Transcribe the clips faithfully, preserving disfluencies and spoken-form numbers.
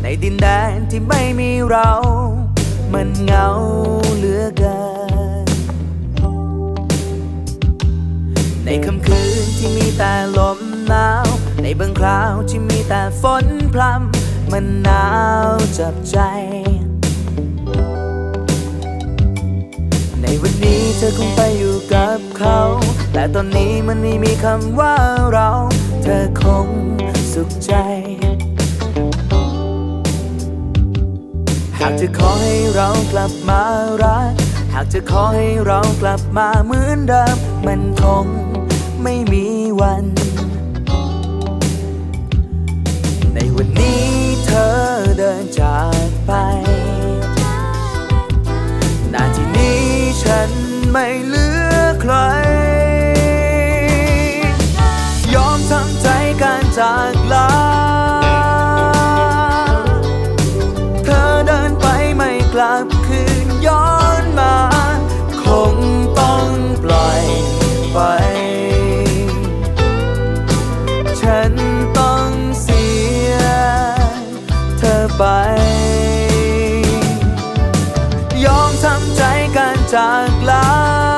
ดินแดนที่ไม่มีเรามันเหงาเหลือเกินในค่ำคืนที่มีแต่ลมหนาวในบางคราวที่มีแต่ฝนพรำมันหนาวจับใจในวันนี้เธอคงไปอยู่กับเขาแต่ตอนนี้มันไม่มีคำว่าเราเธอคงสุขใจหากจะขอให้เรากลับมารักหากจะขอให้เรากลับมาเหมือนเดิมมันคงไม่มีวันในวันนี้เธอเดินจากไปนาทีนี้ฉันไม่เหลือใครยอมทำใจการจากลาเธอเดินไปไม่กลับคืนย้อนมาคงต้องปล่อยไปฉันต้องเสียเธอไปยอมทำใจการจากลา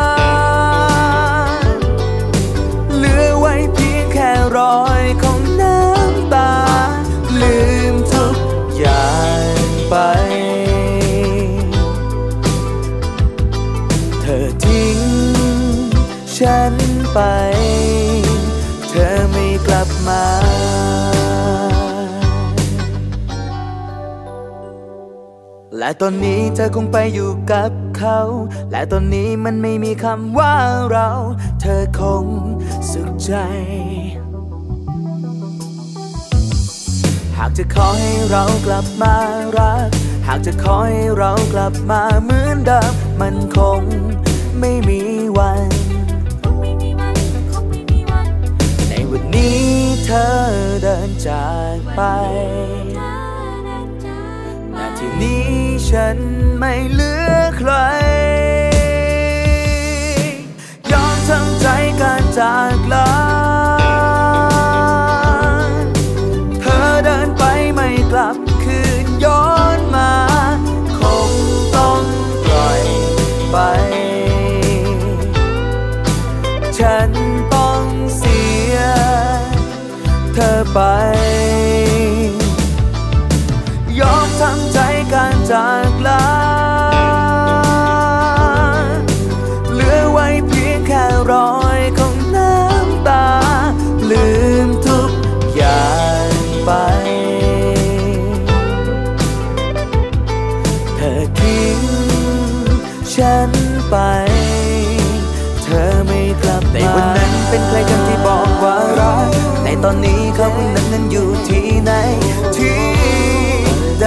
เหลือไว้เพียงแค่รอยของน้ำตาลืมทุกอย่างไปเธอทิ้งฉันไปเธอไม่กลับมาและตอนนี้เธอคงไปอยู่กับเขาและตอนนี้มันไม่มีคำว่าเราเธอคงสุขใจหากจะขอให้เรากลับมารักหากจะขอให้เรากลับมาเหมือนเดิมมันคงไม่มีวันในวันนี้เธอเดินจากไปนาทีนี้ฉันไม่เหลือใครยอมทำใจการจากลาเธอเดินไปไม่กลับคืนย้อนมาคงต้องปล่อยไปฉันต้องเสียเธอไปยอมทำใจการจากลาเหลือไว้เพียงแค่รอยของน้ำตาลืมทุกอย่างไปเธอทิ้งฉันไปเธอไม่กลับมาในวันนั้นเป็นใครกันที่บอกว่ารักในตอนนี้เขาคนนั้นนั้นอยู่ที่ไหนที่ใด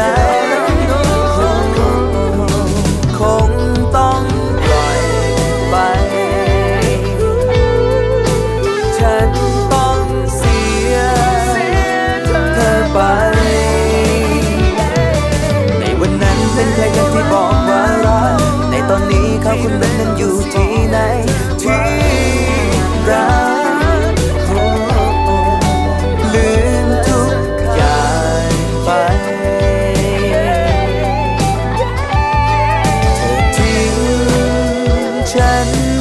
คงต้องปล่อยไปฉันต้องเสียเธอไปในวันนั้นเป็นใครกันที่บอกว่ารักในตอนนี้เขาคนนั้นนั้นอยู่ที่ไหนที่รักลืมทุกอย่างไปเธอทิ้งฉัน